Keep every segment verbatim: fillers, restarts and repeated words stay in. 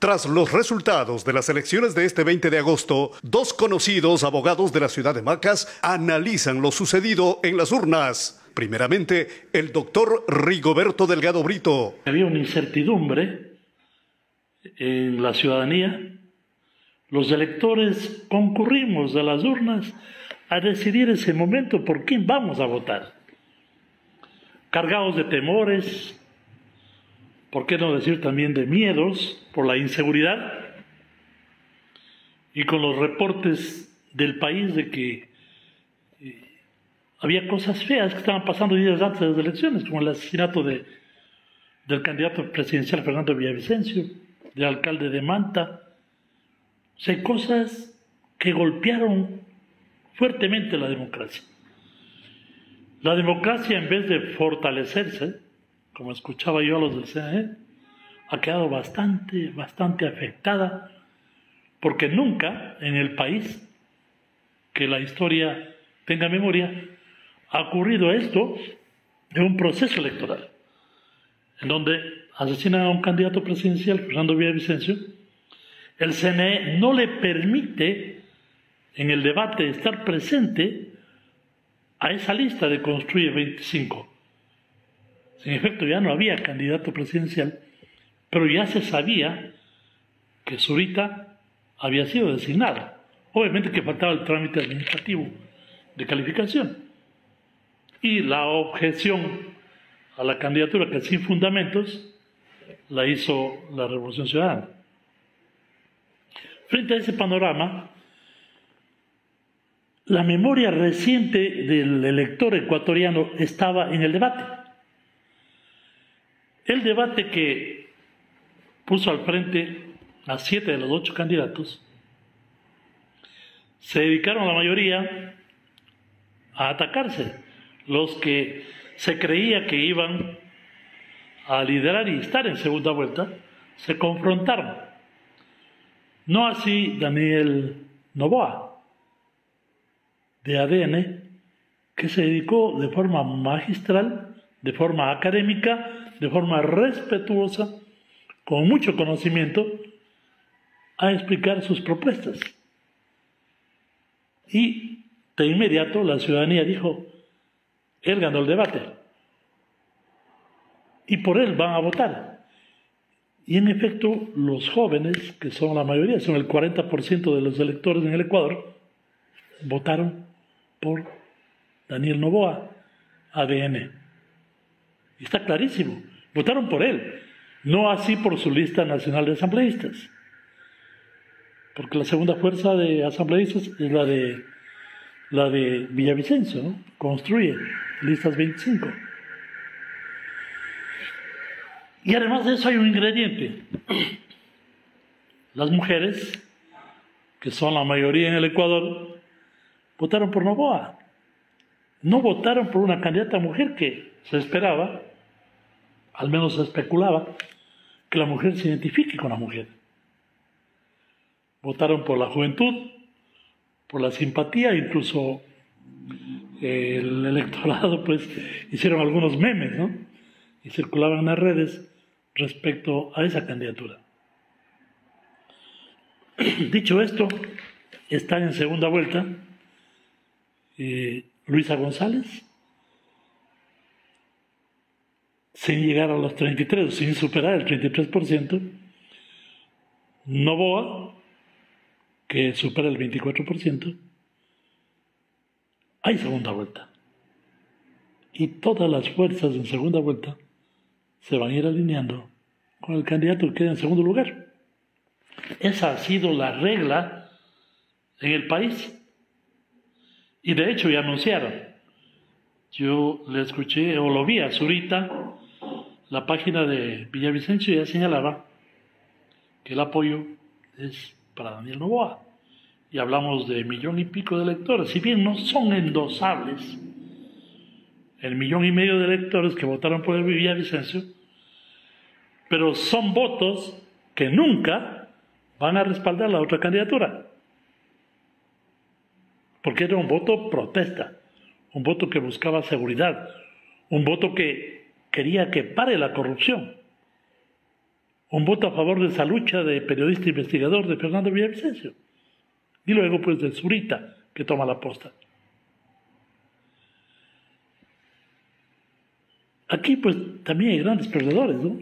Tras los resultados de las elecciones de este veinte de agosto, dos conocidos abogados de la ciudad de Macas analizan lo sucedido en las urnas. Primeramente, el doctor Rigoberto Delgado Brito. Había una incertidumbre en la ciudadanía. Los electores concurrimos a las urnas a decidir ese momento por quién vamos a votar. Cargados de temores, por qué no decir también de miedos, por la inseguridad, y con los reportes del país de que eh, había cosas feas que estaban pasando días antes de las elecciones, como el asesinato de, del candidato presidencial Fernando Villavicencio, del alcalde de Manta. O sea, cosas que golpearon fuertemente la democracia. La democracia, en vez de fortalecerse, como escuchaba yo a los del C N E, ha quedado bastante, bastante afectada, porque nunca en el país, que la historia tenga memoria, ha ocurrido esto en un proceso electoral, en donde asesinan a un candidato presidencial, Fernando Villavicencio. El C N E no le permite en el debate estar presente a esa lista de Construye veinticinco. En efecto, ya no había candidato presidencial, pero ya se sabía que Zurita había sido designado. Obviamente que faltaba el trámite administrativo de calificación. Y la objeción a la candidatura, que sin fundamentos, la hizo la Revolución Ciudadana. Frente a ese panorama, la memoria reciente del elector ecuatoriano estaba en el debate. El debate que puso al frente a siete de los ocho candidatos, se dedicaron la mayoría a atacarse. Los que se creía que iban a liderar y estar en segunda vuelta, se confrontaron. No así Daniel Noboa, de A D N, que se dedicó de forma magistral, de forma académica, de forma respetuosa, con mucho conocimiento, a explicar sus propuestas. Y de inmediato la ciudadanía dijo, él ganó el debate y por él van a votar. Y en efecto, los jóvenes, que son la mayoría, son el cuarenta por ciento de los electores en el Ecuador, votaron por Daniel Noboa, A D N. Y está clarísimo, votaron por él, no así por su lista nacional de asambleístas, porque la segunda fuerza de asambleístas es la de, la de Villavicencio, ¿no? Construye listas veinticinco. Y además de eso hay un ingrediente. Las mujeres, que son la mayoría en el Ecuador, votaron por Noboa. No votaron por una candidata mujer que se esperaba, al menos se especulaba, que la mujer se identifique con la mujer. Votaron por la juventud, por la simpatía, incluso el electorado, pues, hicieron algunos memes, ¿no? Y circulaban en las redes respecto a esa candidatura. Dicho esto, está en segunda vuelta eh, Luisa González, sin llegar a los treinta y tres, sin superar el treinta y tres por ciento, Noboa, que supera el veinticuatro por ciento, hay segunda vuelta. Y todas las fuerzas en segunda vuelta se van a ir alineando con el candidato que queda en segundo lugar. Esa ha sido la regla en el país. Y de hecho ya anunciaron. Yo le escuché o lo vi a Zurita, la página de Villavicencio ya señalaba que el apoyo es para Daniel Noboa. Y hablamos de millón y pico de electores. Si bien no son endosables el millón y medio de electores que votaron por el Villavicencio, pero son votos que nunca van a respaldar la otra candidatura. Porque era un voto protesta, un voto que buscaba seguridad, un voto que quería que pare la corrupción, un voto a favor de esa lucha de periodista investigador de Fernando Villavicencio. Y luego, pues, de Zurita, que toma la posta. Aquí, pues, también hay grandes perdedores, ¿no?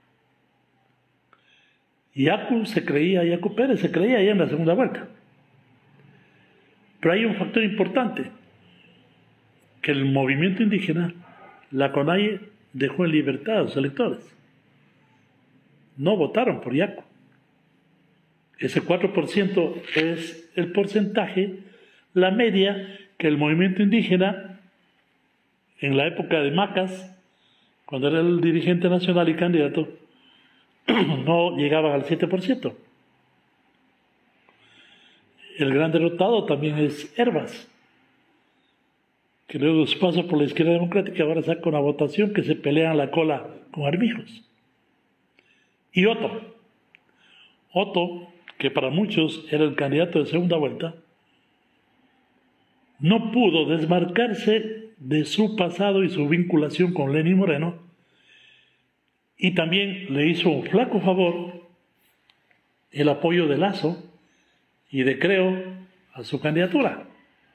Yacu se creía, Yacu Pérez se creía ya en la segunda vuelta. Pero hay un factor importante, que el movimiento indígena, la CONAIE, dejó en libertad a los electores. No votaron por Yacu. Ese cuatro por ciento es el porcentaje, la media, que el movimiento indígena, en la época de Macas, cuando era el dirigente nacional y candidato, no llegaban al siete por ciento. El gran derrotado también es Hervas, que luego se pasa por la izquierda democrática, ahora saca una votación que se pelea en la cola con Armijos. Y Otto, Otto, que para muchos era el candidato de segunda vuelta, no pudo desmarcarse de su pasado y su vinculación con Lenín Moreno, y también le hizo un flaco favor el apoyo de Lasso y de Creo a su candidatura.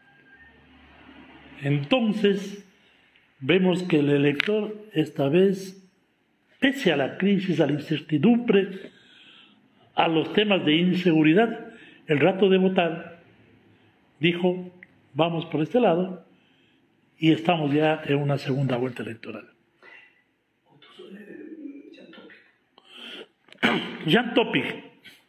Entonces, vemos que el elector esta vez, pese a la crisis, a la incertidumbre, a los temas de inseguridad, el rato de votar, dijo, vamos por este lado, y estamos ya en una segunda vuelta electoral. Jan Topic.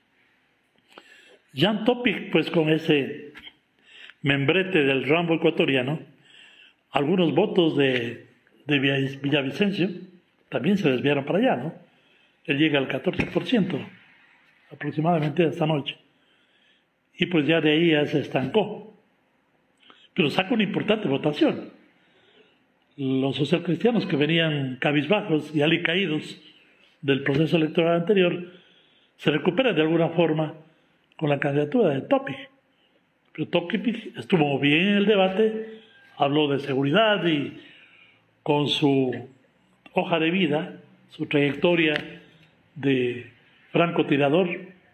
Jan Topic, pues con ese membrete del Rambo ecuatoriano, algunos votos de, de Villavicencio también se desviaron para allá, ¿no? Él llega al catorce por ciento aproximadamente esta noche. Y pues ya de ahí ya se estancó. Pero saca una importante votación. Los socialcristianos que venían cabizbajos y alicaídos del proceso electoral anterior se recuperan de alguna forma con la candidatura de Topic. Pero Topic estuvo bien en el debate, habló de seguridad y con su hoja de vida, su trayectoria de francotirador,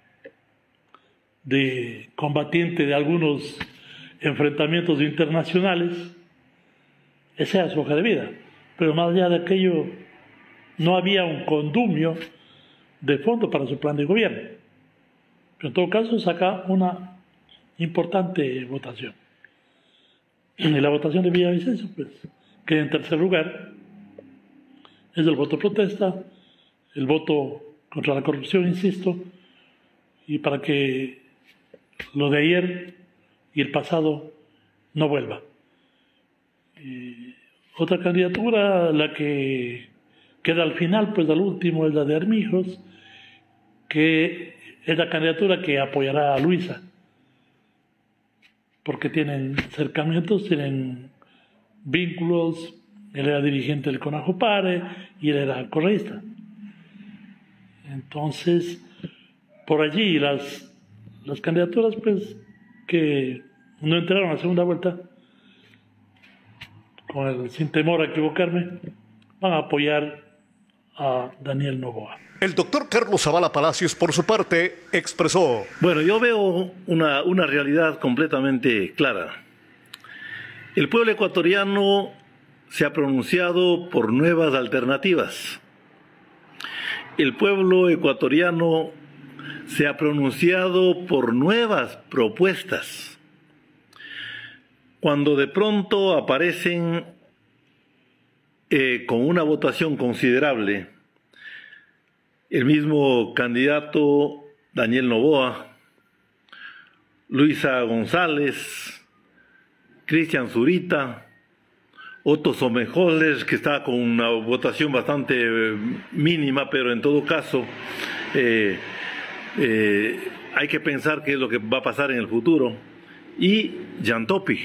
de combatiente de algunos enfrentamientos internacionales, esa era su hoja de vida. Pero más allá de aquello, no había un condumio de fondo para su plan de gobierno. Pero en todo caso saca una importante votación. Y la votación de Villavicencio, pues, queda en tercer lugar. Es el voto protesta, el voto contra la corrupción, insisto, y para que lo de ayer y el pasado no vuelva. Y otra candidatura, la que queda al final, pues al último, es la de Armijos, que es la candidatura que apoyará a Luisa, porque tienen acercamientos, tienen vínculos. Él era dirigente del CONAJOPARE y él era correísta. Entonces, por allí las, las candidaturas, pues, que no entraron a la segunda vuelta, con el, sin temor a equivocarme, van a apoyar a Daniel Noboa. El doctor Carlos Zavala Palacios, por su parte, expresó: Bueno, yo veo una, una realidad completamente clara. El pueblo ecuatoriano se ha pronunciado por nuevas alternativas. El pueblo ecuatoriano se ha pronunciado por nuevas propuestas. Cuando de pronto aparecen eh, con una votación considerable, el mismo candidato Daniel Noboa, Luisa González, Cristian Zurita, Otto Somejoles, que está con una votación bastante eh, mínima, pero en todo caso eh, eh, hay que pensar qué es lo que va a pasar en el futuro, y Jan Topic.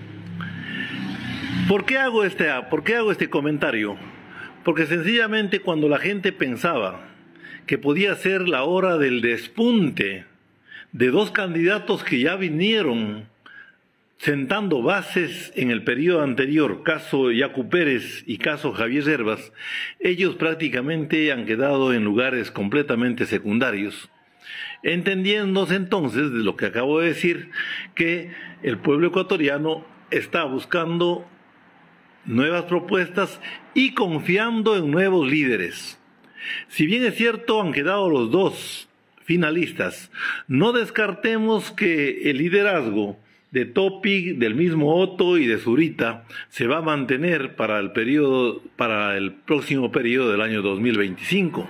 ¿Por qué hago este, por qué hago este comentario? Porque sencillamente cuando la gente pensaba que podía ser la hora del despunte de dos candidatos que ya vinieron sentando bases en el periodo anterior, caso Yacu Pérez y caso Javier Hervas, ellos prácticamente han quedado en lugares completamente secundarios, entendiéndose entonces, de lo que acabo de decir, que el pueblo ecuatoriano está buscando nuevas propuestas y confiando en nuevos líderes. Si bien es cierto, han quedado los dos finalistas, no descartemos que el liderazgo de Topic, del mismo Otto y de Zurita se va a mantener para el periodo, para el próximo periodo del año dos mil veinticinco.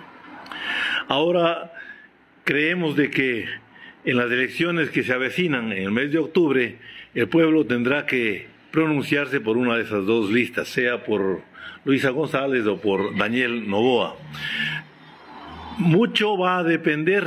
Ahora, creemos de que en las elecciones que se avecinan en el mes de octubre, el pueblo tendrá que pronunciarse por una de esas dos listas, sea por Luisa González o por Daniel Noboa. Mucho va a depender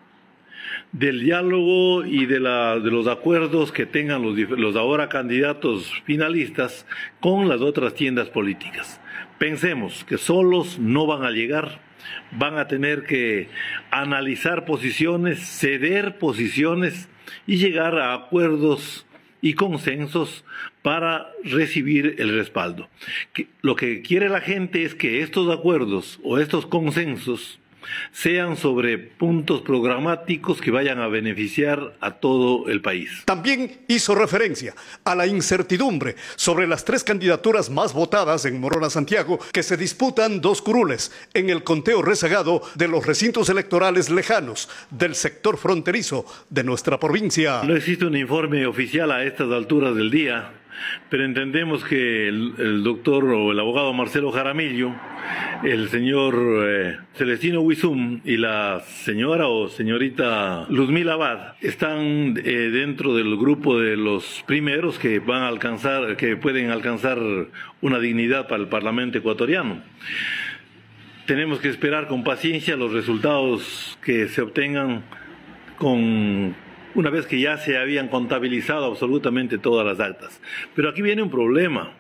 del diálogo y de, la, de los acuerdos que tengan los, los ahora candidatos finalistas con las otras tiendas políticas. Pensemos que solos no van a llegar, van a tener que analizar posiciones, ceder posiciones y llegar a acuerdos y consensos para recibir el respaldo. Lo que quiere la gente es que estos acuerdos o estos consensos sean sobre puntos programáticos que vayan a beneficiar a todo el país. También hizo referencia a la incertidumbre sobre las tres candidaturas más votadas en Morona Santiago, que se disputan dos curules en el conteo rezagado de los recintos electorales lejanos del sector fronterizo de nuestra provincia. No existe un informe oficial a estas alturas del día, pero entendemos que el, el doctor o el abogado Marcelo Jaramillo, el señor eh, Celestino Huizum y la señora o señorita Luzmila Abad están eh, dentro del grupo de los primeros que van a alcanzar, que pueden alcanzar una dignidad para el Parlamento ecuatoriano. Tenemos que esperar con paciencia los resultados que se obtengan con una vez que ya se habían contabilizado absolutamente todas las actas. Pero aquí viene un problema.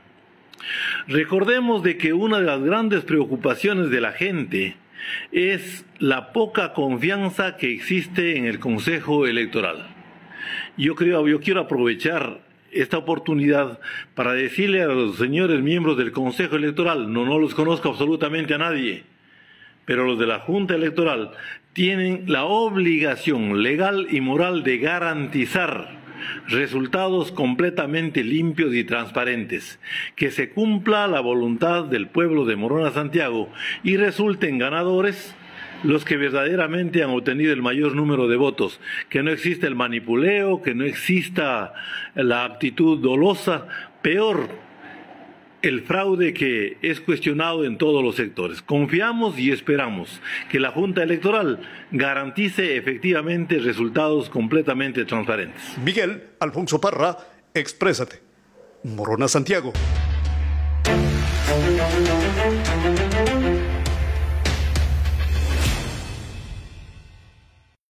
Recordemos de que una de las grandes preocupaciones de la gente es la poca confianza que existe en el Consejo Electoral. Yo creo, yo quiero aprovechar esta oportunidad para decirle a los señores miembros del Consejo Electoral, no, no los conozco absolutamente a nadie, pero los de la Junta Electoral tienen la obligación legal y moral de garantizar resultados completamente limpios y transparentes, que se cumpla la voluntad del pueblo de Morona Santiago y resulten ganadores los que verdaderamente han obtenido el mayor número de votos, que no exista el manipuleo, que no exista la actitud dolosa, peor, el fraude que es cuestionado en todos los sectores. Confiamos y esperamos que la Junta Electoral garantice efectivamente resultados completamente transparentes. Miguel Alfonso Parra, exprésate. Morona Santiago.